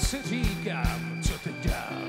si říkám, co teď dál.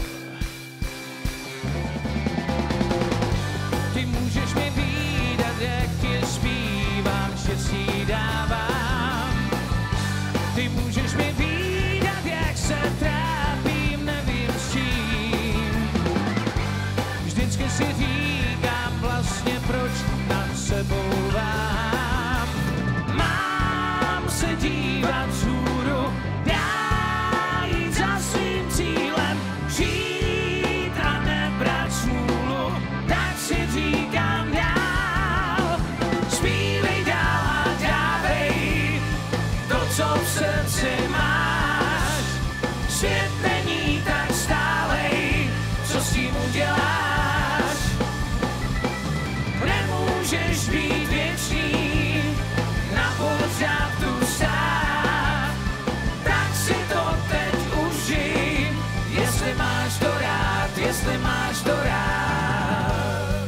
Ty můžeš mi vídat, jak ti zpívám, štěstí dávám. Ty můžeš mi vídat, jak se trápím, nevím s čím. Vždycky si říkám vlastně, proč nad sebou vám. Mám se dívat vzhůru, dál jít za svým cílem, žít a nebrat smůlu, tak si říkám dál. Zpívej dál a dávej to, co v srdci máš. Svět není tak stálej, co s tím uděláš. Nemůžeš být věčný, na pořád tu stát, tak si to teď užij, jestli máš to rád, jestli máš to rád.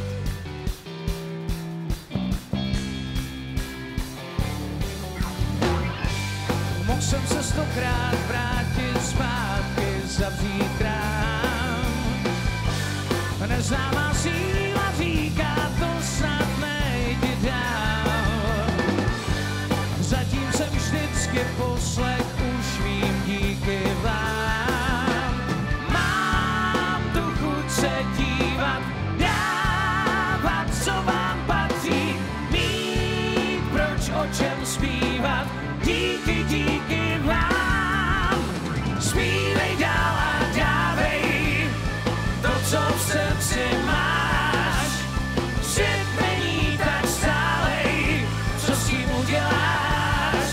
Mohl jsem se 100krát vrátit zpátky, zavřít krám. Neznámá síla říká, to snad nejdi dál. Zatím jsem vždycky poslech, už vím díky vám. Mám tu chuť se dívat, dávat, co vám patří, mít proč o čem zpívat, díky vám. Zpívej dál a dávej to, co v srdci máš. Svět není tak stálej, co s tím uděláš.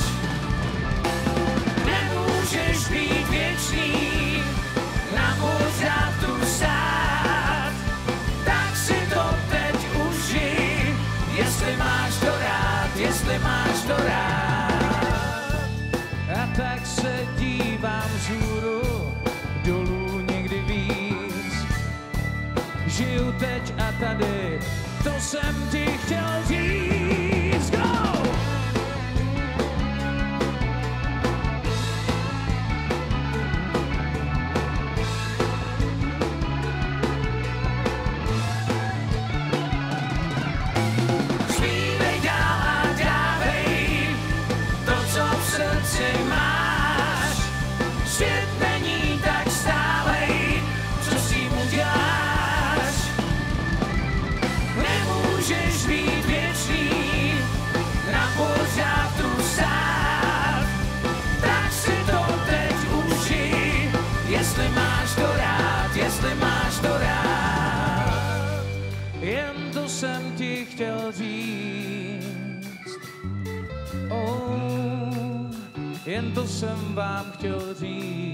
Nemůžeš být věčný, na pořád tu stát, tak si to teď užij, jestli máš to rád, jestli máš to rád. A tak se dívám vzhůru, dolů nikdy víc. Žiju teď a tady, to jsem ti chtěl říct. Go! Zpívej dál a dávej to, co v srdci máš. Svět není tak stálej, co s tím uděláš. Nemůžeš být věčný, na pořád tu stát, tak si to teď užij, jestli máš to rád, jestli máš to rád. Jen to jsem ti chtěl říct, jen to jsem vám chtěl říct.